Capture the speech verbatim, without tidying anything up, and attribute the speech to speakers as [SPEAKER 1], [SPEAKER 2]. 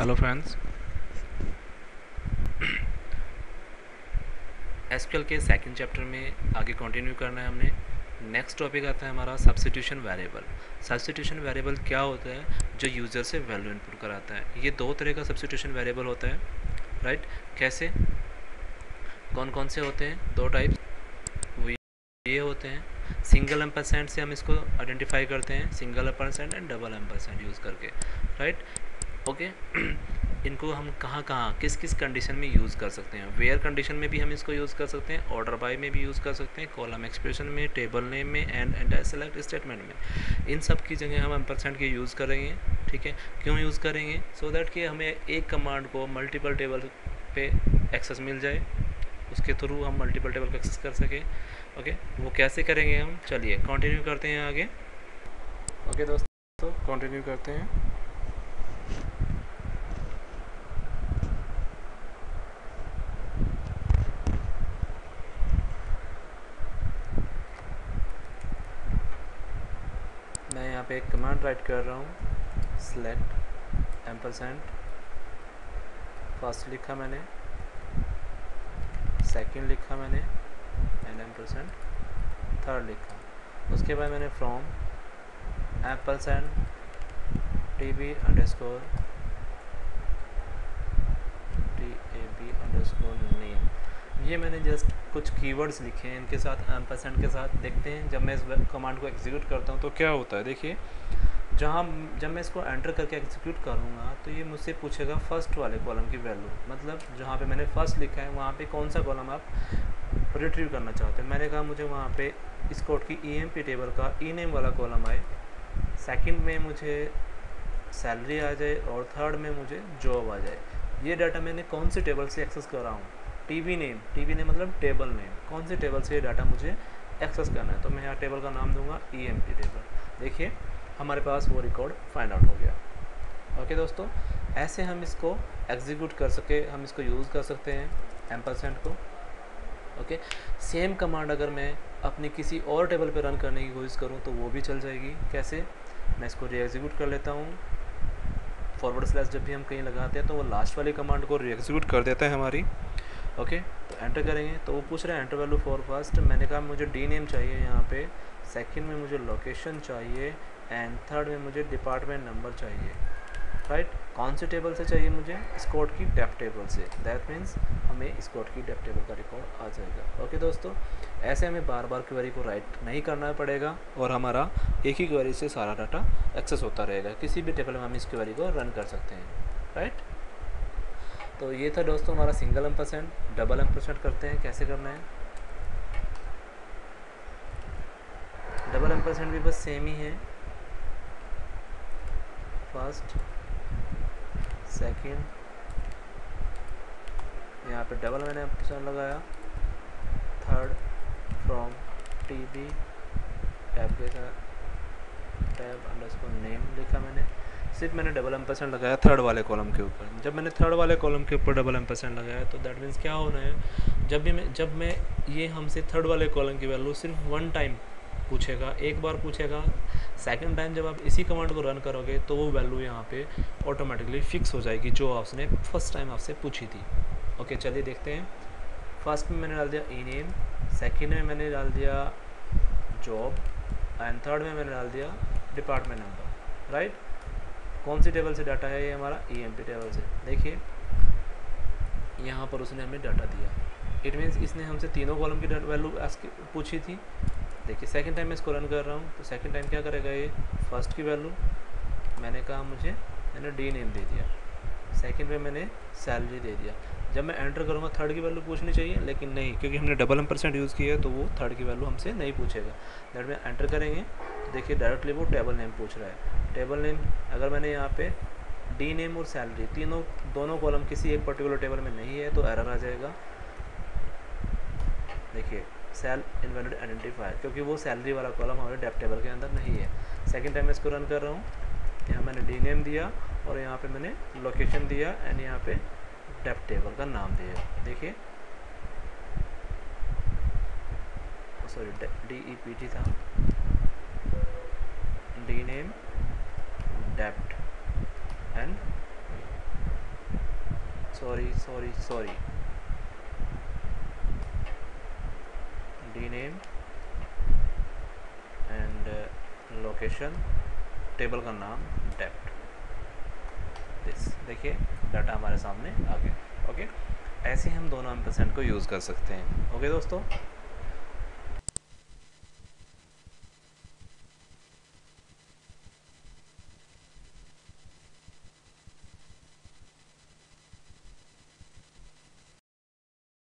[SPEAKER 1] Hello friends, SQL के second chapter में आगे कंटिन्यू करना है हमने। नेक्स्ट टॉपिक आता है हमारा सब्स्टिट्यूशन वेरिएबल। सब्स्टिट्यूशन वेरिएबल क्या होता है? जो यूज़र से वैल्यू इनपुट कराता है। ये दो तरह का सब्स्टिट्यूशन वेरिएबल होता है, राइट? कैसे, कौन कौन से होते हैं? दो टाइप्स वो ये होते हैं। सिंगल एम्परसेंट से हम इसको आइडेंटिफाई करते हैं, single ampersand and double ampersand use करके, राइट? ओके इनको हम कहाँ कहाँ किस किस कंडीशन में यूज़ कर सकते हैं? वेयर कंडीशन में भी हम इसको यूज़ कर सकते हैं, ऑर्डर बाय में भी यूज़ कर सकते हैं, कॉलम एक्सप्रेशन में, टेबल नेम में एंड एंड सेलेक्ट स्टेटमेंट में। इन सब की जगह हम एम्परसेंट की यूज़ करेंगे, ठीक है? क्यों यूज़ करेंगे? सो so दैट कि हमें एक कमांड को मल्टीपल टेबल पे एक्सेस मिल जाए, उसके थ्रू हम मल्टीपल टेबल पे एक्सेस कर सकें। ओके वो कैसे करेंगे हम? चलिए कंटिन्यू करते हैं आगे। ओके दोस्तों कंटिन्यू करते हैं। मैं यहाँ पे एक कमांड राइट कर रहा हूँ, सेलेक्ट एम्परसेंट। फर्स्ट लिखा मैंने, सेकंड लिखा मैंने एंड एम्परसेंट थर्ड लिखा। उसके बाद मैंने from ampersand T B underscore T A B underscore name, ये मैंने जस्ट कुछ कीवर्ड्स लिखे हैं इनके साथ, एम्परसेंट के साथ। देखते हैं जब मैं इस कमांड को एग्जीक्यूट करता हूँ तो क्या होता है। देखिए जहाँ जब मैं इसको एंटर करके एग्जीक्यूट करूँगा तो ये मुझसे पूछेगा फर्स्ट वाले कॉलम की वैल्यू, मतलब जहाँ पे मैंने फर्स्ट लिखा है वहाँ पे कौन सा कॉलम आप रिट्रीव करना चाहते हैं। मैंने कहा मुझे वहाँ पे इस कोड की ई एम पी टेबल का ई नेम वाला कॉलम आए, सेकंड में मुझे सैलरी आ जाए और थर्ड में मुझे जॉब आ जाए। ये डाटा मैंने कौन सी टेबल से एक्सेस कर रहा हूँ? टीबी नेम, टीबी नेम मतलब टेबल नेम। कौन सी टेबल से ये डाटा मुझे एक्सेस करना है? तो मैं यहाँ टेबल का नाम दूंगा ई एम पी टेबल। देखिए हमारे पास वो रिकॉर्ड फाइंड आउट हो गया। ओके दोस्तों, ऐसे हम इसको एग्जीक्यूट कर सके, हम इसको यूज़ कर सकते हैं एम्परसेंट को। ओके सेम कमांड अगर मैं अपनी किसी और टेबल पे रन करने की कोशिश करूँ तो वो भी चल जाएगी। कैसे? मैं इसको री एग्जीक्यूट कर लेता हूँ। फॉरवर्ड स्लैश जब भी हम कहीं लगाते हैं तो वो लास्ट वाली कमांड को री एग्जीक्यूट कर देता है हमारी। ओके तो एंटर करेंगे तो वो पूछ रहा है एंटर वैल्यू फॉर फर्स्ट। मैंने कहा मुझे डी नेम चाहिए यहाँ पे, सेकंड में मुझे लोकेशन चाहिए एंड थर्ड में मुझे डिपार्टमेंट नंबर चाहिए, राइट? कौन से टेबल से चाहिए मुझे? स्कॉट की डेफ टेबल से। दैट मीन्स हमें स्कॉट की डेफ टेबल का रिकॉर्ड आ जाएगा। ओके दोस्तों, ऐसे हमें बार बार क्वेरी को राइट नहीं करना पड़ेगा और हमारा एक ही क्वेरी से सारा डाटा एक्सेस होता रहेगा। किसी भी टेबल में हम इस क्वेरी को रन कर सकते हैं, राइट? तो ये था दोस्तों हमारा सिंगल एम्परसेंट। डबल एम्परसेंट करते हैं, कैसे करना है? डबल एम्परसेंट भी बस सेम ही है। फर्स्ट सेकंड, यहाँ पे डबल मैंने एम्परसेंट लगाया, third from T B tab के साथ टैब अंडरस्कोर नेम लिखा मैंने। सिर्फ मैंने डबल एम्परसेंट लगाया थर्ड वाले कॉलम के ऊपर। जब मैंने थर्ड वाले कॉलम के ऊपर डबल एम्परसेंट लगाया तो दैट मीन्स क्या होना है? जब भी मैं जब मैं ये हमसे थर्ड वाले कॉलम की वैल्यू सिर्फ वन टाइम पूछेगा, एक बार पूछेगा, सेकंड टाइम जब आप इसी कमांड को रन करोगे तो वो वैल्यू यहाँ पे ऑटोमेटिकली फिक्स हो जाएगी जो आपने फर्स्ट टाइम आपसे पूछी थी। ओके चलिए देखते हैं। फर्स्ट में मैंने डाल दिया ई नेम, सेकेंड में मैंने डाल दिया जॉब एंड थर्ड में मैंने डाल दिया डिपार्टमेंट नंबर, राइट? कौन सी टेबल से डाटा है? ये हमारा ई एम पी टेबल से। देखिए यहाँ पर उसने हमें डाटा दिया, इट मीन्स इसने हमसे तीनों कॉलम की वैल्यू पूछी थी। देखिए सेकंड टाइम मैं इसको रन कर रहा हूँ तो सेकंड टाइम क्या करेगा? ये फर्स्ट की वैल्यू मैंने कहा मुझे, मैंने डी नेम दे दिया, सेकंड में मैंने सैलरी दे दिया। जब मैं एंटर करूँगा थर्ड की वैल्यू पूछनी चाहिए, लेकिन नहीं, क्योंकि हमने डबल एम्परसेंट यूज़ किया है तो वो थर्ड की वैल्यू हमसे नहीं पूछेगा। दैट में एंटर करेंगे तो देखिए डायरेक्टली वो टेबल नेम पूछ रहा है। टेबल नेम अगर मैंने यहाँ पे डी नेम और सैलरी तीनों दोनों कॉलम किसी एक पर्टिकुलर टेबल में नहीं है तो एरर आ जाएगा। देखिए सेल इनवैलिड आइडेंटिफायर, क्योंकि वो सैलरी वाला कॉलम हमारे डेप टेबल के अंदर नहीं है। सेकंड टाइम मैं इसको रन कर रहा हूँ, यहाँ मैंने डी नेम दिया और यहाँ पे मैंने लोकेशन दिया एंड यहाँ पे डेप टेबल का नाम दिया। देखिए sorry D E P T था, D name dept and sorry sorry sorry D name and location, table का नाम डेप्थ, दिस देखिए डाटा हमारे सामने आ गया। ओके, ऐसे हम दोनों एम्परसेंड को यूज़ कर सकते हैं। ओके दोस्तों।